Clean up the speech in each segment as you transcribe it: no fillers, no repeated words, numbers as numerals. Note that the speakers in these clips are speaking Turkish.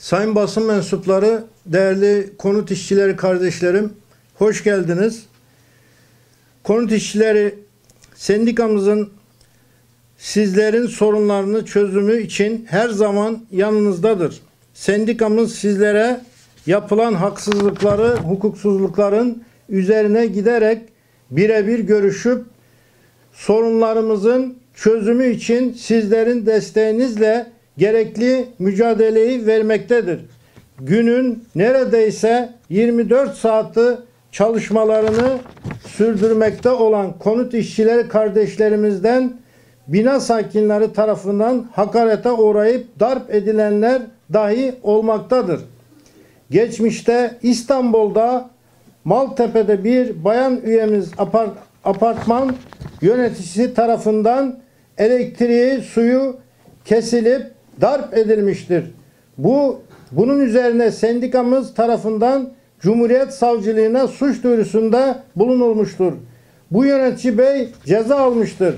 Sayın basın mensupları, değerli konut işçileri kardeşlerim, hoş geldiniz. Konut işçileri sendikamızın sizlerin sorunlarını çözümü için her zaman yanınızdadır. Sendikamız sizlere yapılan haksızlıkları, hukuksuzlukların üzerine giderek birebir görüşüp sorunlarımızın çözümü için sizlerin desteğinizle gerekli mücadeleyi vermektedir. Günün neredeyse 24 saati çalışmalarını sürdürmekte olan konut işçileri kardeşlerimizden bina sakinleri tarafından hakarete uğrayıp darp edilenler dahi olmaktadır. Geçmişte İstanbul'da Maltepe'de bir bayan üyemiz apartman yöneticisi tarafından elektriği, suyu kesilip darp edilmiştir. Bunun üzerine sendikamız tarafından Cumhuriyet Savcılığına suç duyurusunda bulunulmuştur. Bu yönetici bey ceza almıştır.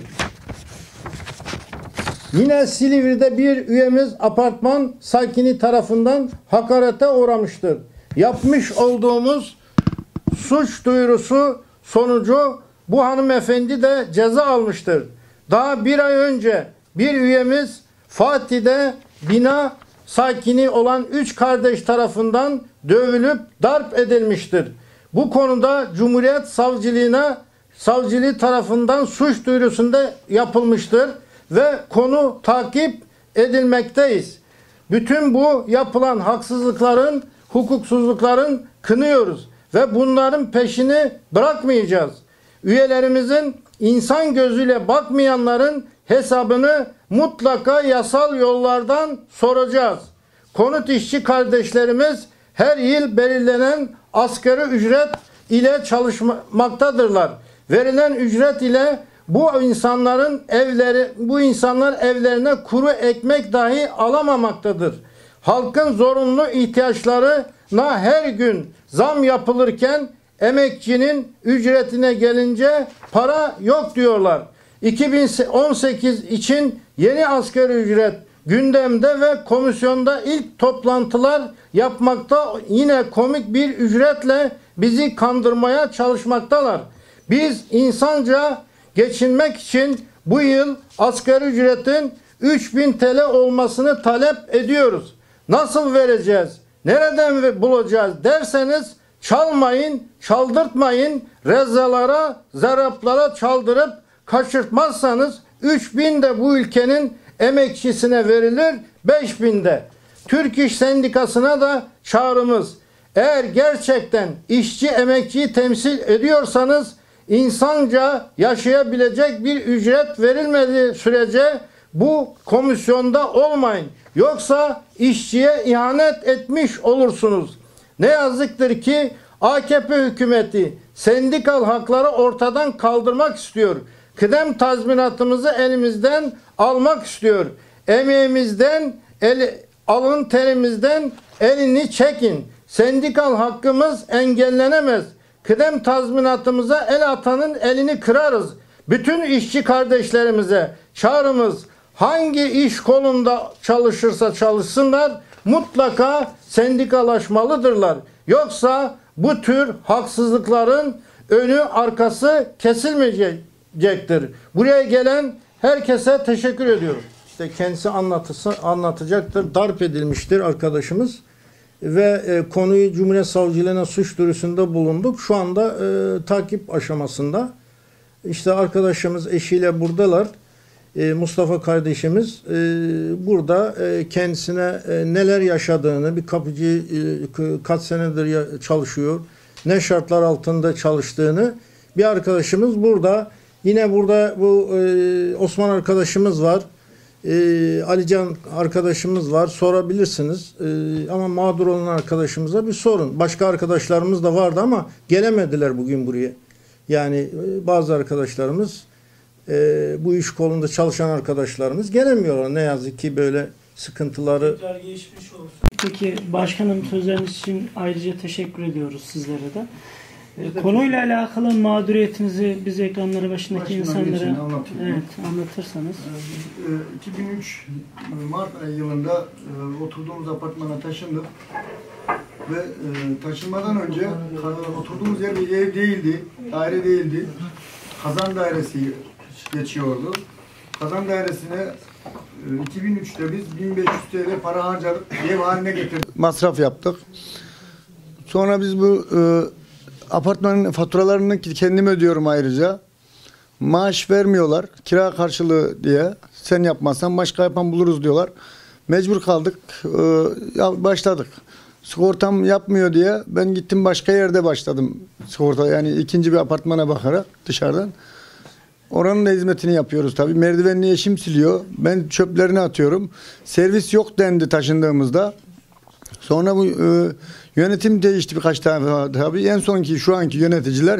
Yine Silivri'de bir üyemiz apartman sakini tarafından hakarete uğramıştır. Yapmış olduğumuz suç duyurusu sonucu bu hanımefendi de ceza almıştır. Daha bir ay önce bir üyemiz Fatih'de bina sakini olan 3 kardeş tarafından dövülüp darp edilmiştir. Bu konuda Cumhuriyet Savcılığı tarafından suç duyurusunda yapılmıştır ve konu takip edilmekteyiz. Bütün bu yapılan haksızlıkların, hukuksuzlukların kınıyoruz ve bunların peşini bırakmayacağız. Üyelerimizin insan gözüyle bakmayanların hesabını mutlaka yasal yollardan soracağız. Konut işçi kardeşlerimiz her yıl belirlenen asgari ücret ile çalışmaktadırlar. Verilen ücret ile bu insanlar evlerine kuru ekmek dahi alamamaktadır. Halkın zorunlu ihtiyaçlarına her gün zam yapılırken emekçinin ücretine gelince para yok diyorlar. 2018 için yeni asgari ücret gündemde ve komisyonda ilk toplantılar yapmakta, yine komik bir ücretle bizi kandırmaya çalışmaktalar. Biz insanca geçinmek için bu yıl asgari ücretin 3000 TL olmasını talep ediyoruz. Nasıl vereceğiz? Nereden bulacağız derseniz çalmayın, çaldırtmayın, rezalara, zaraplara çaldırıp kaçırtmazsanız 3000 de bu ülkenin emekçisine verilir, 5000 de. Türk İş Sendikası'na da çağrımız. Eğer gerçekten işçi emekçiyi temsil ediyorsanız insanca yaşayabilecek bir ücret verilmediği sürece bu komisyonda olmayın. Yoksa işçiye ihanet etmiş olursunuz. Ne yazıktır ki AKP hükümeti sendikal hakları ortadan kaldırmak istiyor. Kıdem tazminatımızı elimizden almak istiyor. Emeğimizden, alın terimizden elini çekin. Sendikal hakkımız engellenemez. Kıdem tazminatımıza el atanın elini kırarız. Bütün işçi kardeşlerimize çağrımız, hangi iş kolunda çalışırsa çalışsınlar mutlaka sendikalaşmalıdırlar. Yoksa bu tür haksızlıkların önü arkası kesilmeyecektir. Buraya gelen herkese teşekkür ediyorum. İşte kendisi anlatacaktır. Darp edilmiştir arkadaşımız ve konuyu Cumhuriyet Savcılığına suç duyurusunda bulunduk. Şu anda takip aşamasında. İşte arkadaşımız eşiyle buradalar. Mustafa kardeşimiz burada kendisine neler yaşadığını, bir kapıcı kaç senedir çalışıyor, ne şartlar altında çalıştığını bir arkadaşımız burada. Yine burada bu Osman arkadaşımız var, Alican arkadaşımız var, sorabilirsiniz ama mağdur olan arkadaşımıza bir sorun. Başka arkadaşlarımız da vardı ama gelemediler bugün buraya. Yani bazı arkadaşlarımız, bu iş kolunda çalışan arkadaşlarımız gelemiyorlar. Ne yazık ki böyle sıkıntıları. Peki başkanım, sözleriniz için ayrıca teşekkür ediyoruz sizlere de. Konuyla alakalı mağduriyetinizi biz ekranları başındaki insanlara anlatırsanız. 2003 Mart ayı yılında oturduğumuz apartmana taşındık ve taşınmadan önce oturduğumuz yer bir ev değildi, daire değildi. Kazan dairesi geçiyordu. Kazan dairesine 2003'te biz 1500 TL para harcadık, ev haline getirdik. Masraf yaptık. Sonra biz bu apartmanın faturalarını kendim ödüyorum ayrıca. Maaş vermiyorlar, kira karşılığı diye. Sen yapmazsan başka yapan buluruz diyorlar. Mecbur kaldık, başladık. Sigortam yapmıyor diye ben gittim başka yerde başladım sigorta. Yani ikinci bir apartmana bakarak dışarıdan. Oranın da hizmetini yapıyoruz tabii. Merdivenini eşim siliyor. Ben çöplerini atıyorum. Servis yok dendi taşındığımızda. Sonra bu yönetim değişti birkaç tane tabii. En sonki şu anki yöneticiler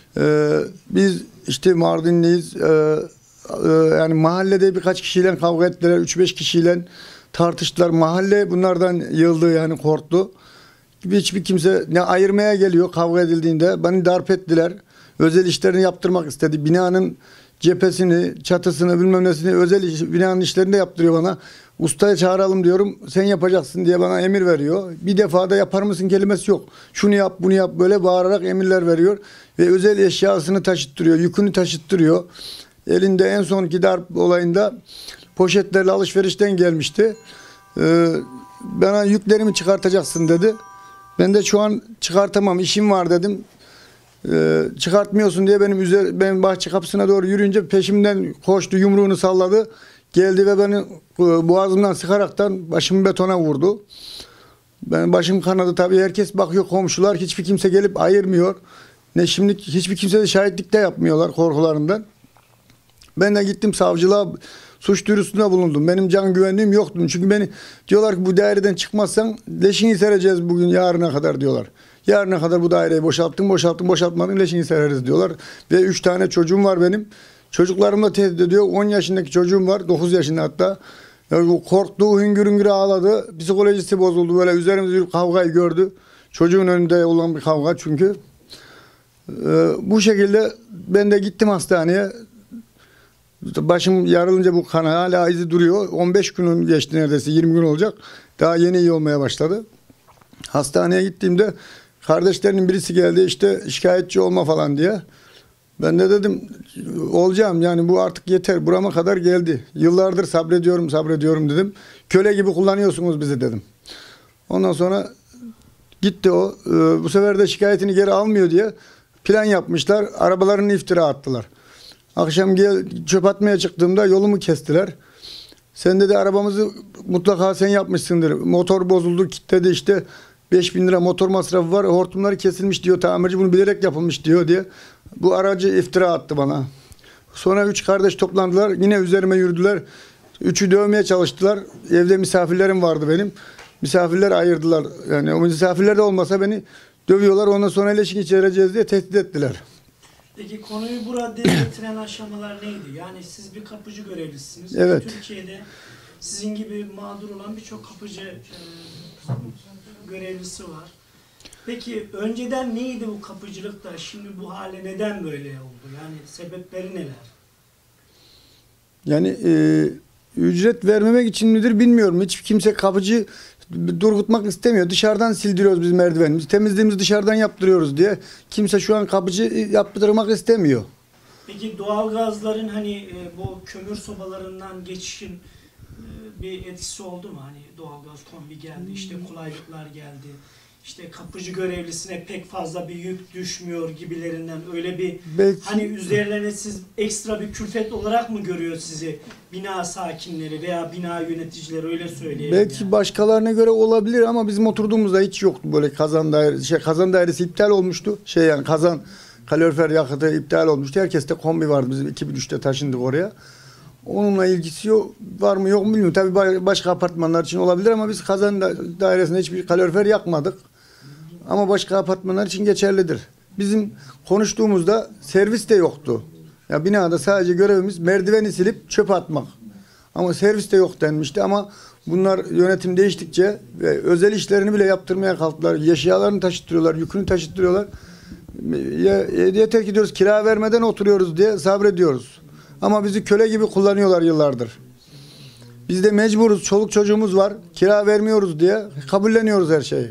biz işte Mardinliyiz. Yani mahallede birkaç kişiyle kavga ettiler. 3-5 kişiyle tartıştılar. Mahalle bunlardan yıldı yani korktu. Hiçbir kimse ne ayırmaya geliyor kavga edildiğinde. Beni darp ettiler. Özel işlerini yaptırmak istedi. Binanın cephesini, çatısını, bilmem nesini binanın işlerini de yaptırıyor bana. Ustaya çağıralım diyorum. Sen yapacaksın diye bana emir veriyor. Bir defa da yapar mısın kelimesi yok. Şunu yap, bunu yap böyle bağırarak emirler veriyor. Ve özel eşyasını taşıttırıyor, yükünü taşıttırıyor. Elinde en sonki darp olayında poşetlerle alışverişten gelmişti. Bana yüklerimi çıkartacaksın dedi. Ben de şu an çıkartamam, işim var dedim. Çıkartmıyorsun diye benim bahçe kapısına doğru yürüyünce peşimden koştu, yumruğunu salladı. Geldi ve beni boğazımdan sıkaraktan başımı betona vurdu. Benim başım kanadı tabii. Herkes bakıyor, komşular, hiçbir kimse gelip ayırmıyor. Ne şimdi hiçbir kimse de şahitlik de yapmıyorlar korkularından. Ben de gittim savcılığa, suç duyurusunda bulundum. Benim can güvenliğim yoktu. Çünkü beni diyorlar ki bu daireden çıkmazsan leşini sereceğiz bugün yarına kadar diyorlar. Yarına kadar bu daireyi boşaltmadın leşini sereriz diyorlar. Ve 3 tane çocuğum var benim. Çocuklarımla tehdit ediyor. 10 yaşındaki çocuğum var. 9 yaşında hatta. Korktu, hüngür hüngür ağladı. Psikolojisi bozuldu. Böyle üzerimize yürüp kavgayı gördü. Çocuğun önünde olan bir kavga çünkü. Bu şekilde ben de gittim hastaneye. Başım yarılınca bu kan hala izi duruyor. 15 gün geçti neredeyse. 20 gün olacak. Daha yeni iyi olmaya başladı. Hastaneye gittiğimde kardeşlerinin birisi geldi işte şikayetçi olma falan diye. Ben de dedim olacağım yani bu artık yeter burama kadar geldi. Yıllardır sabrediyorum dedim. Köle gibi kullanıyorsunuz bizi dedim. Ondan sonra gitti o. Bu sefer de şikayetini geri almıyor diye plan yapmışlar. Arabalarını iftira attılar. Akşam çöp atmaya çıktığımda yolumu kestiler. Sen dedi arabamızı mutlaka sen yapmışsındır. Motor bozuldu, kilitledi işte. 5.000 lira motor masrafı var. Hortumları kesilmiş diyor tamirci. Bunu bilerek yapılmış diyor diye. Bu aracı iftira attı bana. Sonra 3 kardeş toplandılar. Yine üzerime yürüdüler. 3'ü dövmeye çalıştılar. Evde misafirlerim vardı benim. Misafirler ayırdılar. Yani o misafirler de olmasa beni dövüyorlar. Ondan sonra ilişki içereceğiz diye tehdit ettiler. Peki konuyu bu raddeye getiren aşamalar neydi? Yani siz bir kapıcı görevlisiniz. Evet. Türkiye'de sizin gibi mağdur olan birçok kapıcı görevlisi var. Peki önceden neydi bu kapıcılık da şimdi bu hale neden böyle oldu? Yani sebepleri neler? Yani ücret vermemek için midir bilmiyorum. Hiç kimse kapıcı durgutmak istemiyor. Dışarıdan sildiriyoruz biz merdivenimizi. Temizliğimizi dışarıdan yaptırıyoruz diye. Kimse şu an kapıcı yaptırmak istemiyor. Peki doğalgazların hani bu kömür sobalarından geçişin bir etkisi oldu mu? Hani doğalgaz kombi geldi, işte kolaylıklar geldi. İşte kapıcı görevlisine pek fazla bir yük düşmüyor gibilerinden öyle bir belki, hani üzerlerine siz ekstra bir külfet olarak mı görüyor sizi bina sakinleri veya bina yöneticileri öyle söyleyelim. Belki yani. Başkalarına göre olabilir ama bizim oturduğumuzda hiç yoktu böyle kazan dairesi iptal olmuştu. Yani kazan kalorifer yakıtı iptal olmuştu. Herkeste kombi vardı bizim 2003'te taşındık oraya. Onunla ilgisi yok, var mı yok mu bilmiyorum. Tabii başka apartmanlar için olabilir ama biz kazan dairesinde hiçbir kalorifer yakmadık. Ama başka apartmanlar için geçerlidir. Bizim konuştuğumuzda servis de yoktu. Ya binada sadece görevimiz merdiveni silip çöp atmak. Ama servis de yok denmişti ama bunlar yönetim değiştikçe özel işlerini bile yaptırmaya kalktılar. Eşyalarını taşıttırıyorlar, yükünü taşıttırıyorlar. Yeter ki diyoruz kira vermeden oturuyoruz diye sabrediyoruz. Ama bizi köle gibi kullanıyorlar yıllardır. Biz de mecburuz. Çoluk çocuğumuz var. Kira vermiyoruz diye kabulleniyoruz her şeyi.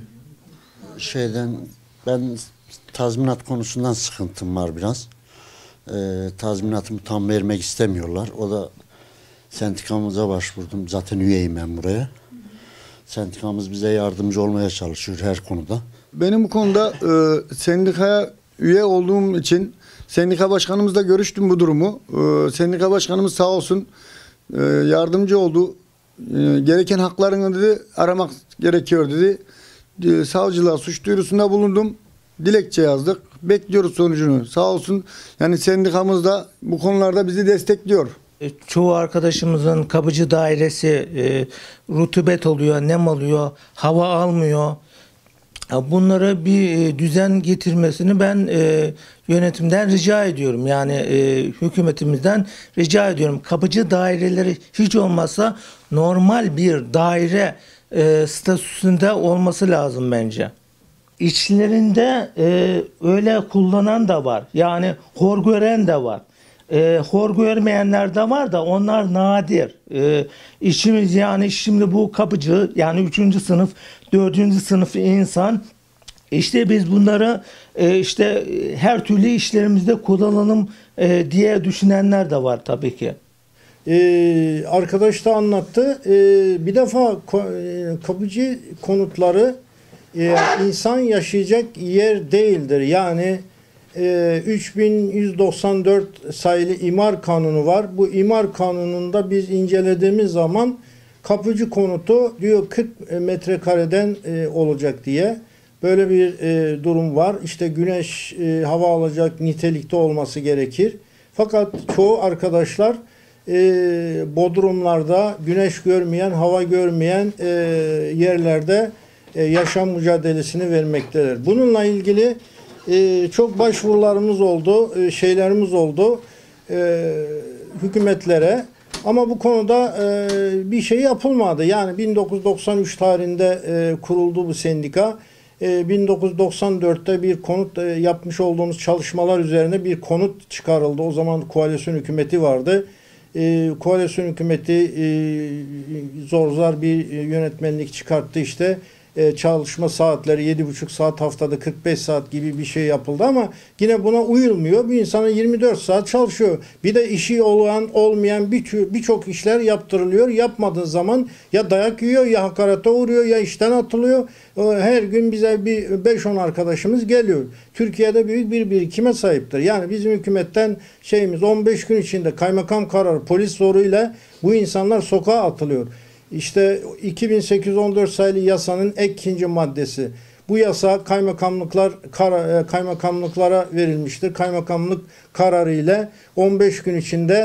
Ben tazminat konusundan sıkıntım var biraz. Tazminatımı tam vermek istemiyorlar. O da sendikamıza başvurdum. Zaten üyeyim ben buraya. Sendikamız bize yardımcı olmaya çalışıyor her konuda. Benim bu konuda sendikaya üye olduğum için sendika başkanımızla görüştüm bu durumu. Sendika başkanımız sağ olsun yardımcı oldu. Gereken haklarını dedi aramak gerekiyor dedi. Savcılığa suç duyurusunda bulundum. Dilekçe yazdık. Bekliyoruz sonucunu. Sağ olsun yani sendikamız da bu konularda bizi destekliyor. Çoğu arkadaşımızın kapıcı dairesi rutubet oluyor, nem alıyor, hava almıyor. Bunlara bir düzen getirmesini ben yönetimden rica ediyorum. Yani hükümetimizden rica ediyorum. Kapıcı daireleri hiç olmazsa normal bir daire statüsünde olması lazım bence. İçlerinde öyle kullanan da var. Yani hor gören de var. Hor görmeyenler de var da onlar nadir. İşimiz yani şimdi bu kapıcı yani 3. sınıf 4. sınıf insan işte biz bunları işte her türlü işlerimizde kullanalım diye düşünenler de var tabii ki. Arkadaş da anlattı. Bir defa kapıcı konutları insan yaşayacak yer değildir. Yani 3194 sayılı imar kanunu var. Bu imar kanununda biz incelediğimiz zaman kapıcı konutu diyor 40 metrekareden olacak diye. Böyle bir durum var. İşte güneş hava alacak nitelikte olması gerekir. Fakat çoğu arkadaşlar bodrumlarda güneş görmeyen, hava görmeyen yerlerde yaşam mücadelesini vermektedir. Bununla ilgili çok başvurularımız oldu, şeylerimiz oldu hükümetlere. Ama bu konuda bir şey yapılmadı. Yani 1993 tarihinde kuruldu bu sendika. 1994'te bir konut yapmış olduğumuz çalışmalar üzerine bir konut çıkarıldı. O zaman koalisyon hükümeti vardı. Koalisyon hükümeti zor bir yönetmenlik çıkarttı işte. Çalışma saatleri 7,5 saat haftada 45 saat gibi bir şey yapıldı ama yine buna uyulmuyor. Bir insana 24 saat çalışıyor. Bir de işi olan olmayan birçok işler yaptırılıyor. Yapmadığı zaman ya dayak yiyor ya hakarete uğruyor ya işten atılıyor. Her gün bize bir 5-10 arkadaşımız geliyor. Türkiye'de büyük bir birikime sahiptir. Yani bizim hükümetten şeyimiz 15 gün içinde kaymakam kararı polis zoruyla bu insanlar sokağa atılıyor. İşte 2814 sayılı yasanın ek 2. maddesi. Bu yasa kaymakamlıklara verilmiştir. Kaymakamlık kararı ile 15 gün içinde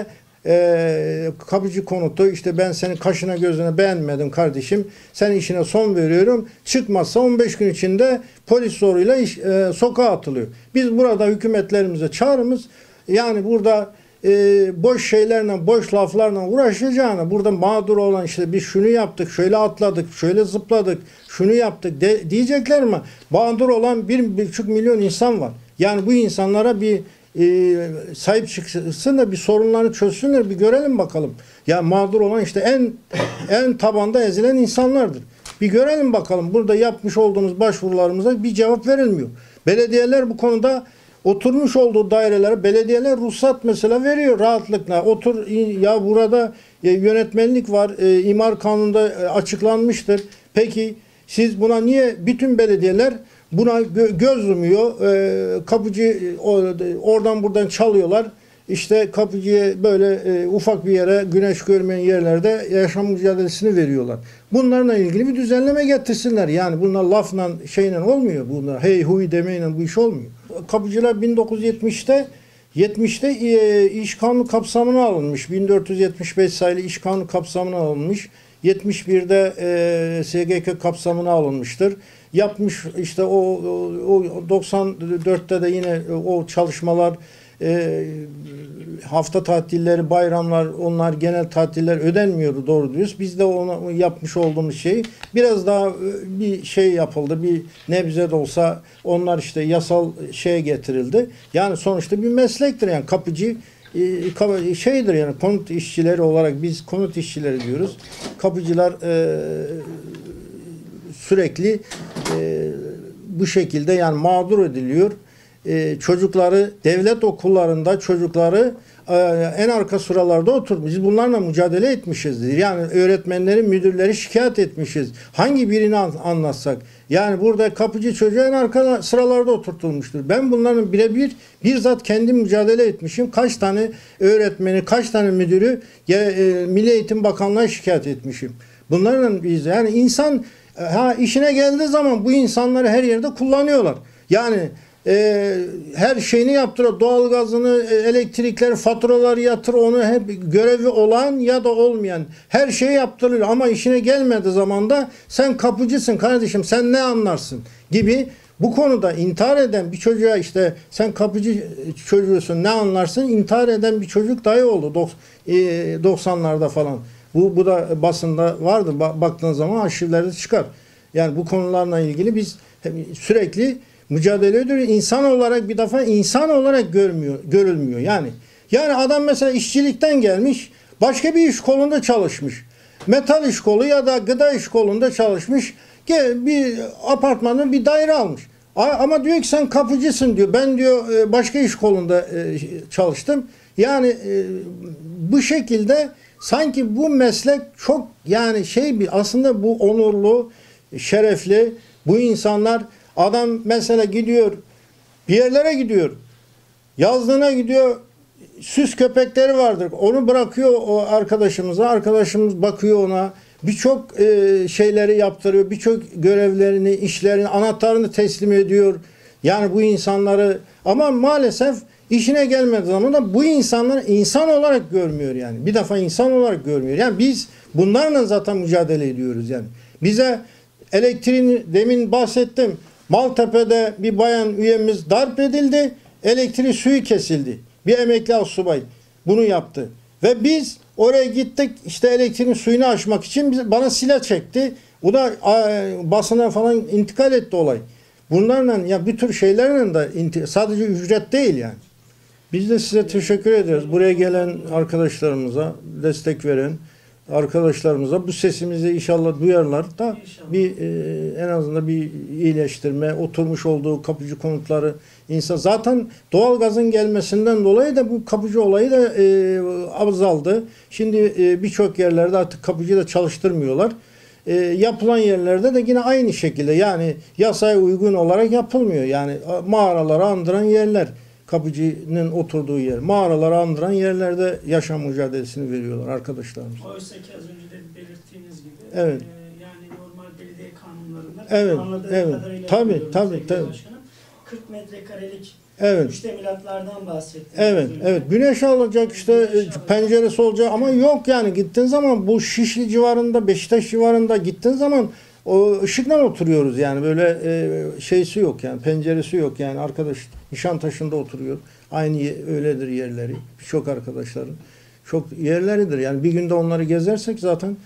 kapıcı konutu işte ben senin kaşına gözüne beğenmedim kardeşim. Sen işine son veriyorum. Çıkmazsa 15 gün içinde polis zoruyla sokağa atılıyor. Biz burada hükümetlerimize çağrımız yani burada boş şeylerle, boş laflarla uğraşacağına burada mağdur olan işte biz şunu yaptık, şöyle atladık, şöyle zıpladık, şunu yaptık diyecekler mi? Mağdur olan 1,5 milyon insan var. Yani bu insanlara bir sahip çıksın da bir sorunlarını çözsünler, bir görelim bakalım. Ya mağdur olan işte en tabanda ezilen insanlardır. Bir görelim bakalım. Burada yapmış olduğumuz başvurularımıza bir cevap verilmiyor. Belediyeler bu konuda oturmuş olduğu dairelere belediyeler ruhsat mesela veriyor rahatlıkla. Otur ya burada yönetmenlik var. İmar kanununda açıklanmıştır. Peki siz buna niye bütün belediyeler buna göz yumuyor? Kapıcı oradan buradan çalıyorlar. İşte kapıcıya böyle ufak bir yere güneş görmeyen yerlerde yaşam mücadelesini veriyorlar. Bunlarla ilgili bir düzenleme getirsinler. Yani bunlar lafla şeyle olmuyor. Bunlar hey huy demeyle bu iş olmuyor. Kapıcılar 1970'te iş kanunu kapsamına alınmış. 1475 sayılı iş kanunu kapsamına alınmış. 71'de SGK kapsamına alınmıştır. Yapmış işte o 94'te de yine o çalışmalar hafta tatilleri, bayramlar, onlar genel tatiller ödenmiyordu doğru dürüst. Biz de onu yapmış olduğumuz şey biraz daha bir şey yapıldı. Bir nebze de olsa onlar işte yasal şeye getirildi. Yani sonuçta bir meslektir yani kapıcı şeydir yani konut işçileri olarak biz konut işçileri diyoruz. Kapıcılar sürekli bu şekilde yani mağdur ediliyor. Çocukları devlet okullarında çocukları en arka sıralarda oturmuş. Biz bunlarla mücadele etmişizdir. Yani öğretmenleri, müdürleri şikayet etmişiz. Hangi birini anlatsak? Yani burada kapıcı çocuğu en arka sıralarda oturtulmuştur. Ben bunların bizzat kendim mücadele etmişim. Kaç tane öğretmeni, kaç tane müdürü Milli Eğitim Bakanlığı'na şikayet etmişim. Bunlarla biz yani insan işine geldiği zaman bu insanları her yerde kullanıyorlar. Yani her şeyini yaptırıyor. Doğalgazını, elektrikleri, faturaları yatır, onu hep görevi olan ya da olmayan her şeyi yaptırılıyor. Ama işine gelmediği zaman da sen kapıcısın kardeşim, sen ne anlarsın gibi bu konuda intihar eden bir çocuğa işte sen kapıcı çocuğusun ne anlarsın intihar eden bir çocuk dahi oldu 90'larda falan. Bu da basında vardı. Baktığın zaman arşivlerde çıkar. Yani bu konularla ilgili biz sürekli mücadele ediyoruz. İnsan olarak bir defa insan olarak görülmüyor. Yani adam mesela işçilikten gelmiş, başka bir iş kolunda çalışmış. Metal iş kolu ya da gıda iş kolunda çalışmış. Bir apartmanın bir daire almış. Ama diyor ki sen kapıcısın diyor. Ben diyor başka iş kolunda çalıştım. Yani bu şekilde sanki bu meslek çok yani aslında bu onurlu, şerefli bu insanlar adam mesela gidiyor bir yerlere gidiyor. Yazlığına gidiyor. Süs köpekleri vardır. Onu bırakıyor o arkadaşımıza. Arkadaşımız bakıyor ona. Birçok şeyleri yaptırıyor. Birçok görevlerini, işlerini, anahtarını teslim ediyor. Yani bu insanları ama maalesef işine gelmediği zaman da bu insanları insan olarak görmüyor yani. Bir defa insan olarak görmüyor. Yani biz bunlarla zaten mücadele ediyoruz yani. Bize elektriğin demin bahsettim. Maltepe'de bir bayan üyemiz darp edildi. Elektrik suyu kesildi. Bir emekli astsubay bunu yaptı. Ve biz oraya gittik işte elektriğin suyunu açmak için bana silah çekti. O da basına falan intikal etti olay. Bunlarla ya bir tür şeylerle de sadece ücret değil yani. Biz de size teşekkür ederiz. Buraya gelen arkadaşlarımıza, destek veren arkadaşlarımıza bu sesimizi inşallah duyarlar da bir en azından bir iyileştirme, oturmuş olduğu kapıcı konutları insan zaten doğalgazın gelmesinden dolayı da bu kapıcı olayı da azaldı. Şimdi birçok yerlerde artık kapıcı da çalıştırmıyorlar. Yapılan yerlerde de yine aynı şekilde yani yasaya uygun olarak yapılmıyor. Yani mağaraları andıran yerler. Kapıcının oturduğu yer. Mağaraları andıran yerlerde yaşam mücadelesini veriyorlar arkadaşlarımız. Oysa ki az önce de belirttiğiniz gibi evet. Yani normal belediye kanunlarında evet, anladığım evet. kadarıyla Tabii. Başkanım, 40 metrekarelik evet. müştemilatlardan bahsettiniz. Evet. Güneş alacak işte penceresi olacak ama yok yani gittiğin zaman bu Şişli civarında, Beşiktaş civarında gittiğin zaman o ışıkla oturuyoruz yani böyle şeysi yok yani penceresi yok yani arkadaş Nişantaşı'nda oturuyor. Aynı öyledir yerleri. Birçok arkadaşların çok yerleridir. Yani bir günde onları gezersek zaten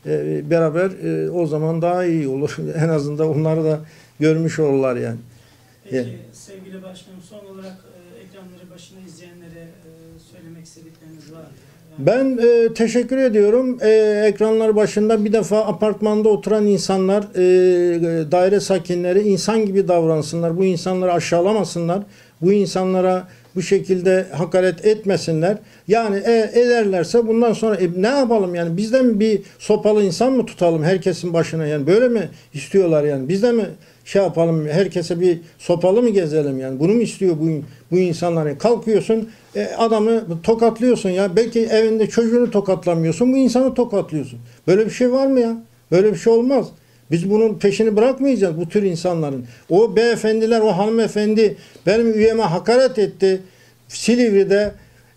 beraber o zaman daha iyi olur. En azından onları da görmüş olurlar yani. Peki sevgili başkanım son olarak ekranları başına izleyenlere söylemek istedikleriniz var mı? Ben teşekkür ediyorum. Ekranlar başında bir defa apartmanda oturan insanlar, daire sakinleri insan gibi davransınlar. Bu insanları aşağılamasınlar. Bu insanlara bu şekilde hakaret etmesinler. Yani ederlerse bundan sonra ne yapalım yani bizden mi bir sopalı insan mı tutalım herkesin başına yani böyle mi istiyorlar yani bizde mi şey yapalım herkese bir sopalı mı gezelim yani bunu mu istiyor bu insanlar kalkıyorsun adamı tokatlıyorsun ya belki evinde çocuğunu tokatlamıyorsun bu insanı tokatlıyorsun böyle bir şey var mı ya böyle bir şey olmaz. Biz bunun peşini bırakmayacağız bu tür insanların. O beyefendiler, o hanımefendi benim üyeme hakaret etti. Silivri'de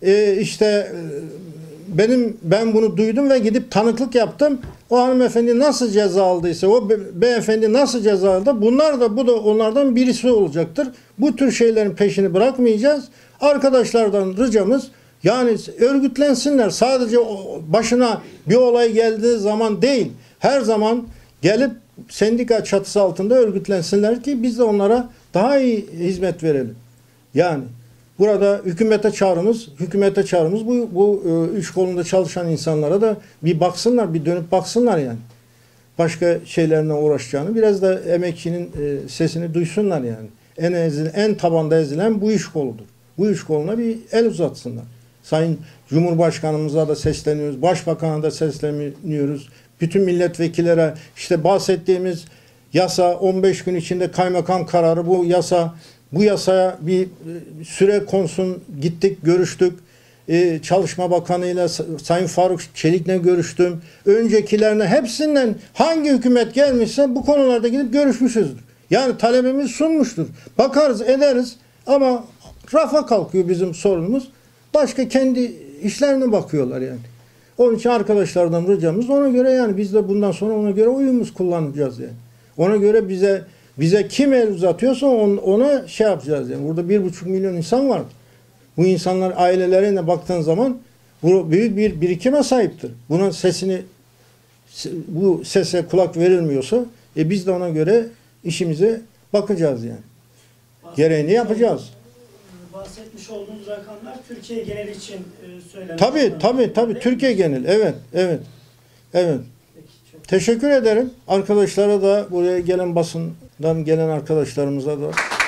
ben bunu duydum ve gidip tanıklık yaptım. O hanımefendi nasıl ceza aldıysa, o beyefendi nasıl ceza aldı? Bu da onlardan birisi olacaktır. Bu tür şeylerin peşini bırakmayacağız. Arkadaşlardan ricamız Yani örgütlensinler. Sadece başına bir olay geldiği zaman değil. Her zaman gelip sendika çatısı altında örgütlensinler ki biz de onlara daha iyi hizmet verelim. Yani burada hükümete çağrımız bu üç kolunda çalışan insanlara da bir baksınlar, bir dönüp baksınlar yani. Başka şeylerle uğraşacağını, biraz da emekçinin sesini duysunlar yani. En tabanda ezilen bu iş koludur. Bu iş koluna bir el uzatsınlar. Sayın Cumhurbaşkanımıza da sesleniyoruz, Başbakan'a da sesleniyoruz. Bütün milletvekillere işte bahsettiğimiz yasa 15 gün içinde kaymakam kararı bu yasaya bir süre konsun, gittik görüştük. Çalışma Bakanı ile Sayın Faruk Çelik'le görüştüm. Öncekilerine hepsinden hangi hükümet gelmişse bu konularda gidip görüşmüşüzdür. Yani talebimiz sunmuştur. Bakarız ederiz ama rafa kalkıyor bizim sorunumuz. Başka kendi işlerine bakıyorlar yani. Onun için arkadaşlardan ricamız ona göre yani biz de bundan sonra ona göre uyumuz kullanacağız yani. Ona göre bize kim el uzatıyorsa ona şey yapacağız yani. Burada 1,5 milyon insan var. Bu insanlar ailelerine baktığın zaman bu büyük bir birikime sahiptir. Bu sese kulak verilmiyorsa biz de ona göre işimize bakacağız yani. Gereğini yapacağız. Bahsetmiş olduğunuz rakamlar Türkiye geneli için söylenen. Tabii Türkiye genel. Evet. Peki, çok Teşekkür ederim. Arkadaşlara da buraya gelen basından gelen arkadaşlarımıza da